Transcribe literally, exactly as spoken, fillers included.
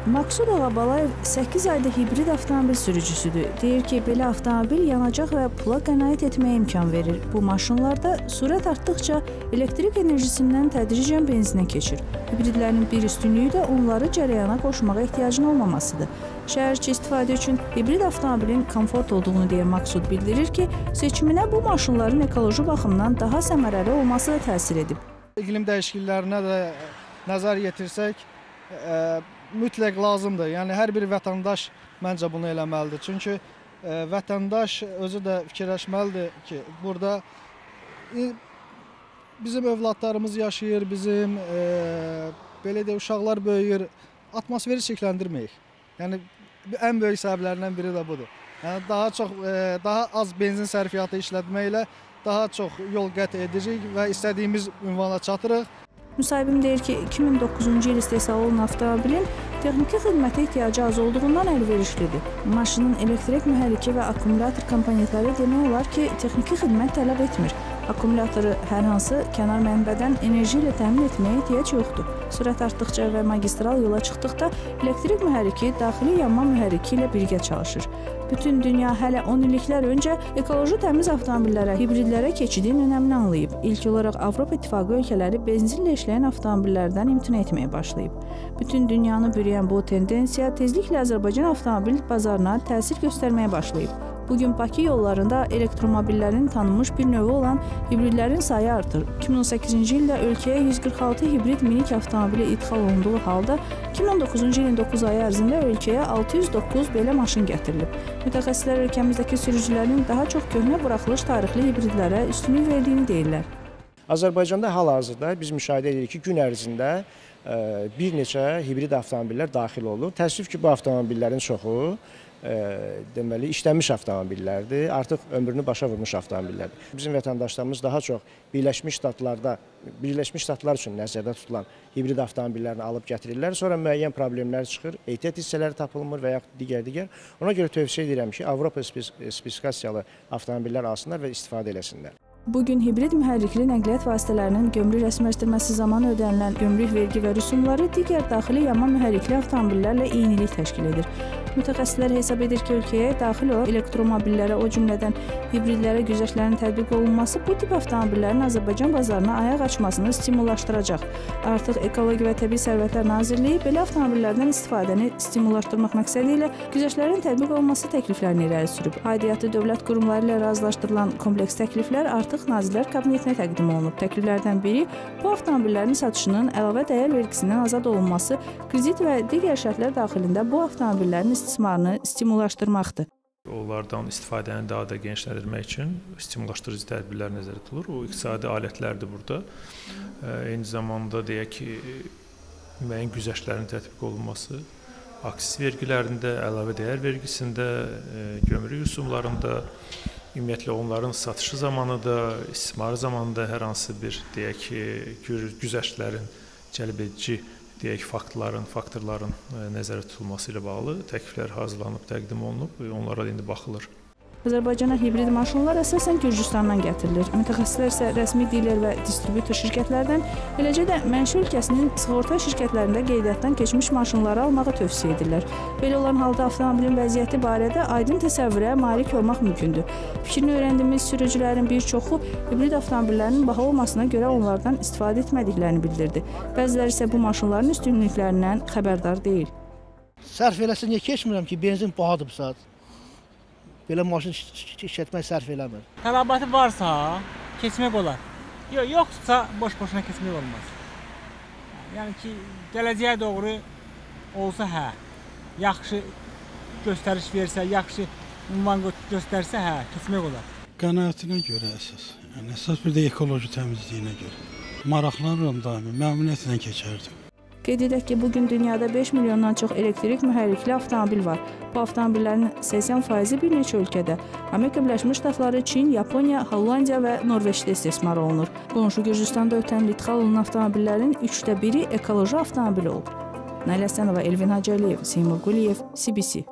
Maqsud Ağabalayev səkkiz ayda hibrid avtomobil sürücüsüdür. Deyir ki, belə avtomobil yanacaq və pula qənaət etməyə imkan verir. Bu maşınlarda sürət artdıqca elektrik enerjisindən tədricən benzinə keçir. Hibridlərin bir üstünlüyü də onları cərəyana qoşmağa ehtiyacın olmamasıdır. Şəhərçi istifadə üçün hibrid avtomobilin komfort olduğunu deyən Maqsud bildirir ki, seçiminə bu maşınların ekoloji baxımdan daha səmərəli olması da təsir edib. İqlim dəyişikliklərinə də nəzər yetirsək, e, mütləq lazımdır. Yəni hər bir vətəndaş məncə bunu eləməlidir. Çünki e, vətəndaş özü də fikirləşməlidir ki, burada e, bizim övladlarımız yaşayır, bizim e, belə də uşaqlar böyüyür. Atmosferi çirkləndirməyik. Yəni ən böyük səbəblərindən biri də budur. Yəni daha çox e, daha az benzin sərfiyyatı işlətməklə daha çox yol qət edirik və istədiyimiz ünvana çatırıq. Müsahibim deyir ki, iki min doqquzuncu il istehsal olunan avtomobilin texniki xidmətə ehtiyacı az olduğundan əlverişlidir. Maşının elektrik mühərriki və akkumulyator komponentləri demək olar ki, texniki xidmət tələb etmir. Akkumulyatoru hər hansı kənar mənbədən enerji ilə təmin etməyə ehtiyac yoxdur. Sürət artdıqca və magistral yola çıxdıqda elektrik mühərriki daxili yanma mühərriki ilə birgə çalışır. Bütün dünya hələ on illiklər öncə ekoloji təmiz avtomobillərə, hibridlərə keçidin önəmini anlayıb. İlk olaraq Avropa İttifaqı ölkələri benzinlə işləyən avtomobillərdən imtina etməyə başlayıb. Bütün dünyanı bürüyən bu tendensiya tezliklə Azərbaycan avtomobil bazarına təsir göstərməyə başlayıb. Bugün Bakı yollarında elektromobillərin tanınmış bir növü olan hibridlərin sayı artır. iki min on səkkizinci ildə ölkəyə yüz qırx altı hibrid minik avtomobili idxal olunduğu halda iki min on doqquzuncu ilin doqquz ayı ərzində ölkəyə altı yüz doqquz belə maşın gətirilib. Mütəxəssislər ölkəmizdəki sürücülərin daha çox köhnə buraxılış tarixli hibridlərə üstünlük verdiyini deyirlər. Azərbaycanda hal-hazırda biz müşahidə edirik ki, gün ərzində bir neçə hibrid avtomobillər daxil olur. Təəssüf ki, bu avtomobillərin çoxu E, deməli, işlənmiş avtomobillərdir, artıq ömrünü başa vurmuş avtomobillərdir. Bizim vətəndaşlarımız daha çox Birləşmiş Ştatlarda, Birləşmiş Ştatlar üçün nəzərdə tutulan hibrid avtomobillərini alıb gətirirlər. Sonra müəyyən problemlər çıxır, ehtiyat hissələri tapılmır və yaxud digər-digər. Ona görə tövsiyə edirəm ki, Avropa spesifikasiyalı avtomobillər alsınlar və istifadə eləsinlər. Bugün hibrid mühərrikli nəqliyyat vasitələrinin gömrük rəsmiləşdirməsi zamanı ödənilən gömrük vergi və rüsumları digər daxili yanma mühərrikli avtomobillərlə eynilik təşkil edir. Mütəxəssislər hesab edir ki, ölkəyə daxil olaraq elektromobillərə, o cümlədən hibridlərə güzəştlərin tətbiq olunması bu tip avtomobillərin Azərbaycan bazarına ayaq açmasını stimullaşdıracaq. Artıq Ekologiya və Təbii Sərvətlər Nazirliyi belə avtomobillərdən istifadəni stimullaşdırmaq məqsədi ilə güzəştlərin tətbiq olunması təkliflərini irəli sürüb. Aidiyyatı dövlət qurumları ilə razılaşdırılan kompleks təkliflər artıq Nazirlər Kabinetinə təqdim olunub. Təkliflərdən biri bu avtomobillərin satışının əlavə dəyər vergisindən azad olunması, kredit və digər şərtlər daxilində bu avtomobillərin istismarını stimullaşdırmaqdır. Onlardan istifadəni daha da genişləndirmək üçün stimullaşdırıcı tədbirlər nəzərdə tutulur. O iqtisadi alətlərdir burada. Eyni zamanda deyək ki, müəyyən güzəştlərin tətbiq olunması, aksis vergilərində, əlavə dəyər vergisində, gömrük rüsumlarında, ümumiyyətlə onların satışı zamanı da, istismarı zamanı da hər hansı bir deyək ki, güzəştlərin cəlb edici deyək faktların, faktorların nəzərdə tutulması ilə bağlı təkliflər hazırlanıb, təqdim olunub, onlara indi baxılır. Azərbaycana hibrid maşınlar əsasən Gürcüstandan gətirilir. Mütəxəssislər isə rəsmi diler və distributor şirkətlərdən, eləcə də mənşə ölkəsinin sığorta şirkətlərində qeydiyyatdan keçmiş maşınları almağı tövsiyə edirlər. Belə olan halda avtomobilin vəziyyəti barədə aydın təsəvvürə malik olmaq mümkündür. Fikrini öyrəndiyimiz sürücülərin bir çoxu hibrid avtomobillərinin baha olmasına görə onlardan istifadə etmədiklərini bildirdi. Bəziləri isə bu maşınların üstünlüklərindən xəbərdar deyil. Sərf eləsin niyə keçmirəm ki, benzin bahadır bu saat. Belə maşın işlətmək sərf eləmir. Tələbatı varsa, keçmək olar. Yox, yoxsa boş-boşuna keçmək olmaz. Yəni ki, gələcəyə doğru olsa hə, yaxşı göstəriş versə, yaxşı ünvan göstərsə hə, keçmək olar. Qənaətinə görə əsas. Yəni, əsas bir də ekoloji təmizliyinə görə. Maraqlanıram daimi, məmnuniyyətlə keçərdim. Qeyd edək ki, bugün dünyada beş milyondan çox elektrik mühərrikli avtomobil var. Bu avtomobillərin səksən faizi bir neçə ölkədə, Amerika Birləşmiş Ştatları, Çin, Yaponiya, Hollandiya və Norveçdə istismar olunur. Qonşu Gürcüstanda ötən il idxal olunan avtomobillərin üçdə biri ekoloji avtomobil olub. Nailə Həsənova, Elvin Hacıəliyev, Seymur Quliyev, C B C.